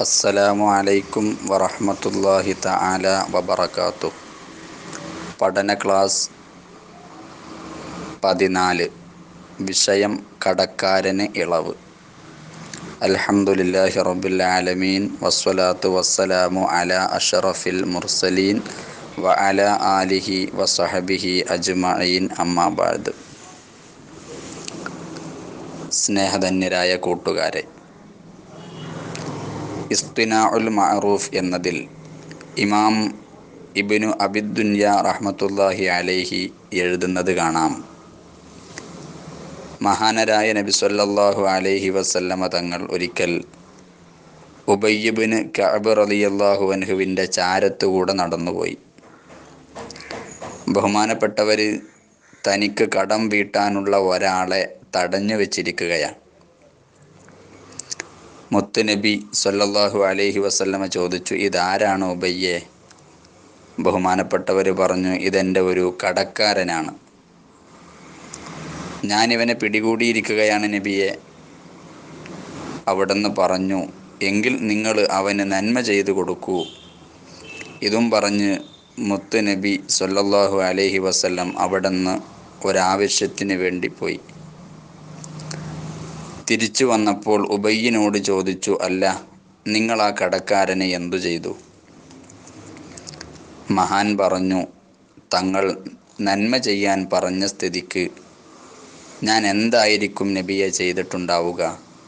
അസ്സലാമു അലൈക്കും വറഹ്മത്തുള്ളാഹി തആല വബറകാതുഹു. പഠന ക്ലാസ് 14. വിഷയം കടക്കാരന് ഇളവ്. അൽഹംദുലില്ലാഹി റബ്ബിൽ ആലമീൻ വസ്സലാത്തു വസ്സലാമു അലാ അഷ്റഫിൽ മുർസലീൻ വഅലാ ആലിഹി വസഹബിഹി അജ്മഈൻ. അമ്മാ ബഅദ്. സ്നേഹധന്യരായ കൂട്ടുകാരെ, ഇസ്തിനാഉൽ മഅറൂഫ് എന്നതിൽ ഇമാം ഇബ്നു അബിദ്ദുനിയ റഹ്മത്തുള്ളാഹി അലൈഹി എഴുതുന്നത് കാണാം. മഹാനരായ നബി സല്ലല്ലാഹു അലൈഹി വസല്ലമ തങ്ങൾ ഒരിക്കൽ ഉബയ്യ് ഇബ്നു കഅബ് റളിയല്ലാഹു അൻഹുവിൻ്റെ ചാരത്തുകൂടെ നടന്നുപോയി. ബഹുമാനപ്പെട്ടവർ തനിക്ക് കടം വീട്ടാനുള്ള ഒരാളെ തടഞ്ഞു വെച്ചിരിക്കുകയാണ്. മുത്തുനബി സല്ലല്ലാഹു അലൈഹി വസല്ലമ ചോദിച്ചു, ഇതാരാണ് ഉബയ്യെ? ബഹുമാനപ്പെട്ടവർ പറഞ്ഞു, ഇതെൻ്റെ ഒരു കടക്കാരനാണ്, ഞാനിവനെ പിടികൂടിയിരിക്കുകയാണ് നബിയെ. അവിടുന്ന് പറഞ്ഞു, എങ്കിൽ നിങ്ങൾ അവന് നന്മ ചെയ്തു കൊടുക്കൂ. ഇതും പറഞ്ഞ് മുത്ത് നബി സല്ലല്ലാഹു അലൈഹി വസല്ലം അവിടുന്ന് ഒരാവശ്യത്തിന് വേണ്ടി പോയി. തിരിച്ചു വന്നപ്പോൾ ഉബയ്യിനോട് ചോദിച്ചു, അല്ല, നിങ്ങൾ ആ കടക്കാരനെ എന്തു ചെയ്തു? മഹാൻ പറഞ്ഞു, തങ്ങൾ നന്മ ചെയ്യാൻ പറഞ്ഞ സ്ഥിതിക്ക് ഞാൻ എന്തായിരിക്കും നബിയെ ചെയ്തിട്ടുണ്ടാവുക?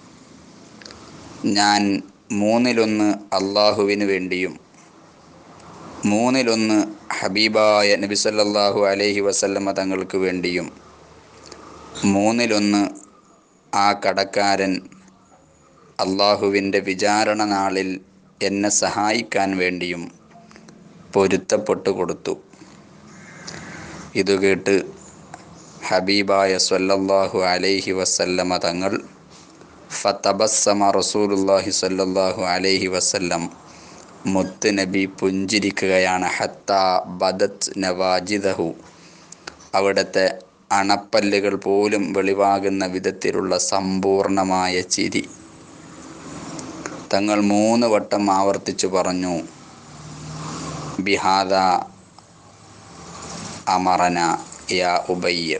ഞാൻ മൂന്നിലൊന്ന് അള്ളാഹുവിന് വേണ്ടിയും മൂന്നിലൊന്ന് ഹബീബായ നബി സല്ലല്ലാഹു അലൈഹി വസല്ലമ തങ്ങൾക്ക് വേണ്ടിയും മൂന്നിലൊന്ന് ആ കടക്കാരൻ അള്ളാഹുവിൻ്റെ വിചാരണ നാളിൽ എന്നെ സഹായിക്കാൻ വേണ്ടിയും പൊരുത്തപ്പെട്ടു കൊടുത്തു. ഇതുകേട്ട് ഹബീബായ സല്ലല്ലാഹു അലൈഹി വസല്ലമ തങ്ങൾ ഫതബസ്സമ റസൂലുള്ളാഹി സല്ലല്ലാഹു അലൈഹി വസല്ലം, മുത്ത് നബി പുഞ്ചിരിക്കുകയാണ്. ഹത്താ ബദത് നവാജിദഹു, അവിടുത്തെ അണപ്പല്ലുകൾ പോലും വെളിവാകുന്ന വിധത്തിലുള്ള സമ്പൂർണമായ ചിരി. തങ്ങൾ 3 വട്ടം ആവർത്തിച്ചു പറഞ്ഞു, ബിഹാദ അമറന യാ ഉബയ്യ,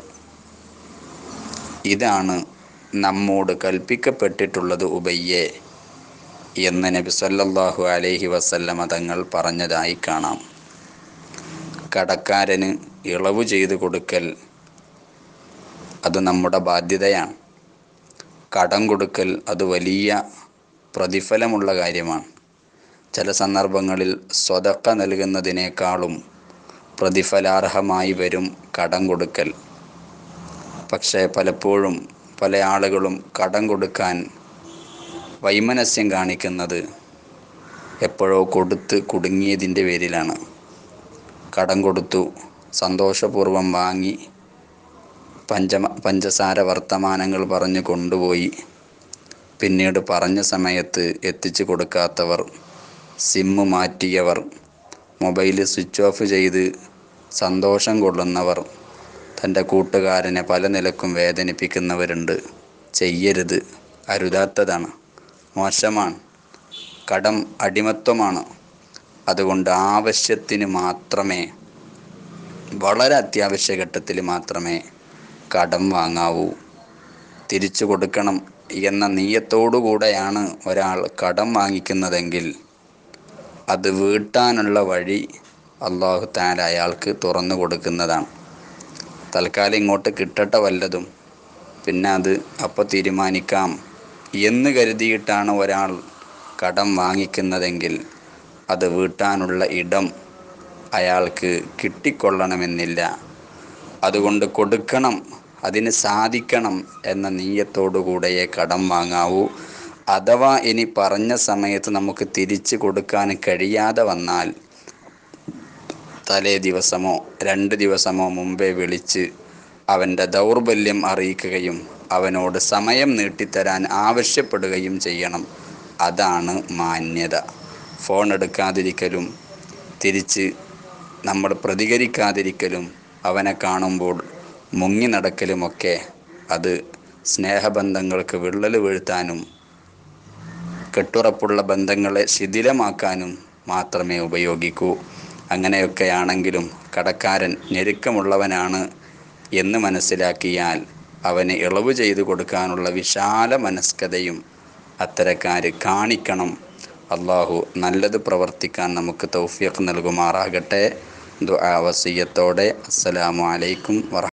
ഇതാണ് നമ്മോട് കൽപ്പിക്കപ്പെട്ടിട്ടുള്ളത് ഉബയ്യെ എന്ന് നബി സല്ലല്ലാഹു അലൈഹി വസല്ലമ തങ്ങൾ പറഞ്ഞതായി കാണാം. കടക്കാരന് ഇളവ് ചെയ്തു കൊടുക്കൽ അത് നമ്മുടെ ബാധ്യതയാണ്. കടം കൊടുക്കൽ അത് വലിയ പ്രതിഫലമുള്ള കാര്യമാണ്. ചില സന്ദർഭങ്ങളിൽ സ്വതക്ക നൽകുന്നതിനേക്കാളും പ്രതിഫലാർഹമായി വരും കടം കൊടുക്കൽ. പക്ഷേ പലപ്പോഴും പല ആളുകളും കടം കൊടുക്കാൻ വൈമനസ്യം കാണിക്കുന്നത് എപ്പോഴോ കൊടുത്ത് കുടുങ്ങിയതിൻ്റെ പേരിലാണ്. കടം കൊടുത്തു, സന്തോഷപൂർവ്വം വാങ്ങി, പഞ്ചസാര വർത്തമാനങ്ങൾ പറഞ്ഞ് കൊണ്ടുപോയി, പിന്നീട് പറഞ്ഞ സമയത്ത് എത്തിച്ചു കൊടുക്കാത്തവർ, സിമ്മ് മാറ്റിയവർ, മൊബൈൽ സ്വിച്ച് ഓഫ് ചെയ്ത് സന്തോഷം കൊള്ളുന്നവർ, തൻ്റെ കൂട്ടുകാരനെ പല നിലക്കും വേദനിപ്പിക്കുന്നവരുണ്ട്. ചെയ്യരുത്, അരുതാത്തതാണ്, മോശമാണ്. കടം അടിമത്വമാണ്. അതുകൊണ്ട് ആവശ്യത്തിന് മാത്രമേ, വളരെ അത്യാവശ്യ ഘട്ടത്തിൽ മാത്രമേ കടം വാങ്ങാവൂ. തിരിച്ചു കൊടുക്കണം എന്ന നീയത്തോടു കൂടെയാണ് ഒരാൾ കടം വാങ്ങിക്കുന്നതെങ്കിൽ അത് വീട്ടാനുള്ള വഴി അല്ലാഹു തആല അയാൾക്ക് തുറന്നു കൊടുക്കുന്നതാണ്. തൽക്കാലം ഇങ്ങോട്ട് കിട്ടട്ടെ വല്ലതും, പിന്നെ അത് അപ്പോൾ തീരുമാനിക്കാം എന്ന് കരുതിയിട്ടാണ് ഒരാൾ കടം വാങ്ങിക്കുന്നതെങ്കിൽ അത് വീട്ടാനുള്ള ഇടം അയാൾക്ക് കിട്ടിക്കൊള്ളണമെന്നില്ല. അതുകൊണ്ട് കൊടുക്കണം, അതിന് സാധിക്കണം എന്ന നീയത്തോടുകൂടെയേ കടം വാങ്ങാവൂ. അഥവാ ഇനി പറഞ്ഞ സമയത്ത് നമുക്ക് തിരിച്ചു കൊടുക്കാൻ കഴിയാതെ വന്നാൽ തലേ ദിവസമോ 2 ദിവസമോ മുമ്പേ വിളിച്ച് അവൻ്റെ ദൗർബല്യം അറിയിക്കുകയും അവനോട് സമയം നീട്ടിത്തരാൻ ആവശ്യപ്പെടുകയും ചെയ്യണം. അതാണ് മാന്യത. ഫോൺ എടുക്കാതിരിക്കലും തിരിച്ച് നമ്മൾ പ്രതികരിക്കാതിരിക്കലും അവനെ കാണുമ്പോൾ മുങ്ങി നടക്കലുമൊക്കെ അത് സ്നേഹബന്ധങ്ങൾക്ക് വിള്ളൽ വീഴ്ത്താനും കെട്ടുറപ്പുള്ള ബന്ധങ്ങളെ ശിഥിലമാക്കാനും മാത്രമേ ഉപയോഗിക്കൂ. അങ്ങനെയൊക്കെയാണെങ്കിലും കടക്കാരൻ ഞെരുക്കമുള്ളവനാണ് എന്ന് മനസ്സിലാക്കിയാൽ അവന് ഇളവ് ചെയ്തു കൊടുക്കാനുള്ള വിശാല മനസ്കതയും അത്തരക്കാർ കാണിക്കണം. അള്ളാഹു നല്ലത് പ്രവർത്തിക്കാൻ നമുക്ക് തൗഫീഖ് നൽകുമാറാകട്ടെ. ദുആ വസിയ്യത്തോടെ അസ്സലാമു അലൈക്കും